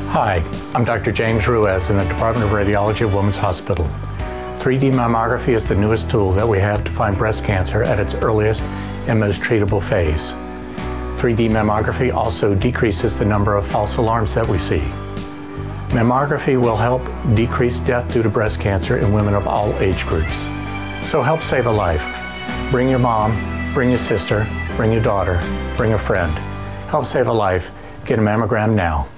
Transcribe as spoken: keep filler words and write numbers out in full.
Hi, I'm Doctor James Ruiz in the Department of Radiology at Women's Hospital. three D mammography is the newest tool that we have to find breast cancer at its earliest and most treatable phase. three D mammography also decreases the number of false alarms that we see. Mammography will help decrease death due to breast cancer in women of all age groups. So help save a life. Bring your mom, bring your sister, bring your daughter, bring a friend. Help save a life. Get a mammogram now.